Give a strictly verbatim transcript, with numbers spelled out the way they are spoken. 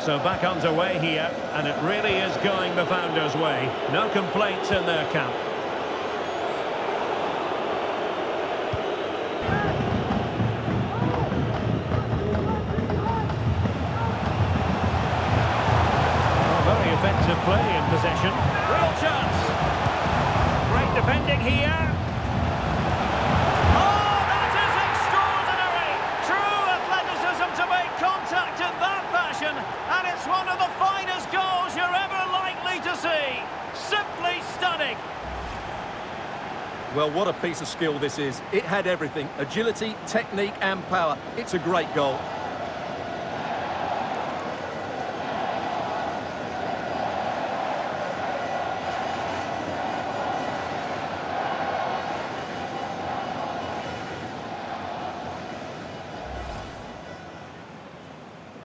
So back underway here, and it really is going the Founders' way. No complaints in their camp. Oh, very effective play in possession. Real chance. Great defending here. Oh, that is extraordinary! True athleticism to make contact in that fashion, and it's one of the finest goals you're ever likely to see. Simply stunning. Well, what a piece of skill this is. It had everything: agility, technique and power. It's a great goal.